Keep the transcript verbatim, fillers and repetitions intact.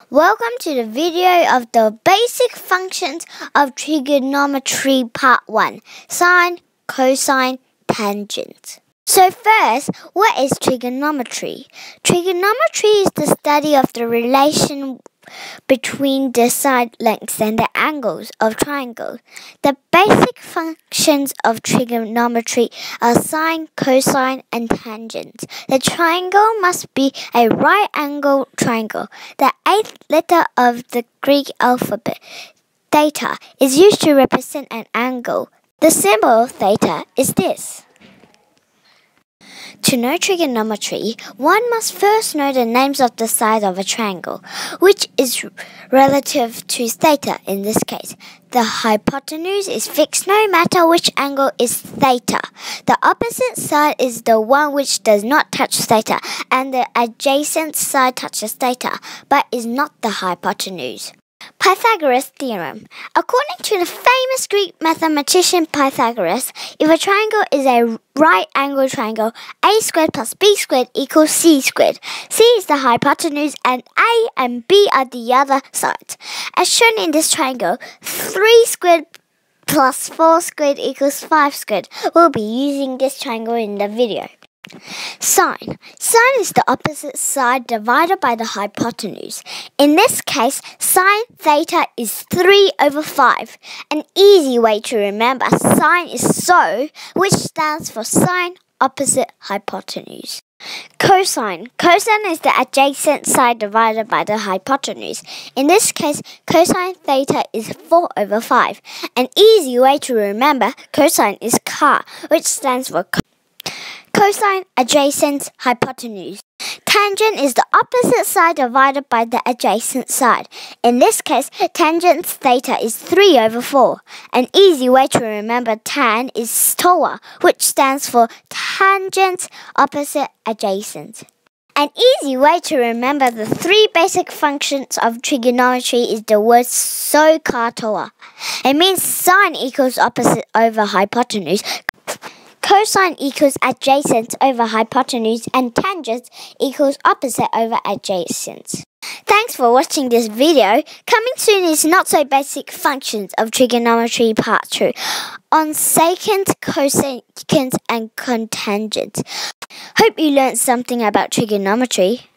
Welcome to the video of the basic functions of trigonometry part one, sine, cosine, tangent. So first, what is trigonometry? Trigonometry is the study of the relation between the side lengths and the angles of triangles. The basic functions of trigonometry are sine, cosine, and tangent. The triangle must be a right angle triangle. The eighth letter of the Greek alphabet, theta, is used to represent an angle. The symbol theta is this. To know trigonometry, one must first know the names of the sides of a triangle, which is relative to theta in this case. The hypotenuse is fixed no matter which angle is theta. The opposite side is the one which does not touch theta, and the adjacent side touches theta, but is not the hypotenuse. Pythagoras Theorem. According to the famous Greek mathematician Pythagoras, if a triangle is a right angle triangle, a squared plus b squared equals c squared. C is the hypotenuse and a and b are the other sides. As shown in this triangle, three squared plus four squared equals five squared. We'll be using this triangle in the video. Sine. Sine is the opposite side divided by the hypotenuse. In this case, sine theta is three over five. An easy way to remember sine is so, which stands for sine opposite hypotenuse. Cosine. Cosine is the adjacent side divided by the hypotenuse. In this case, cosine theta is four over five. An easy way to remember cosine is ca, which stands for cosine adjacent hypotenuse. Tangent is the opposite side divided by the adjacent side. In this case, tangent theta is three over four. An easy way to remember tan is toa, which stands for tangent opposite adjacent. An easy way to remember the three basic functions of trigonometry is the word Sohcahtoa. It means sine equals opposite over hypotenuse, cosine equals adjacent over hypotenuse, and tangent equals opposite over adjacent. Thanks for watching this video. Coming soon is Not So Basic Functions of Trigonometry Part two on secant, cosecant, and cotangent. Hope you learned something about trigonometry.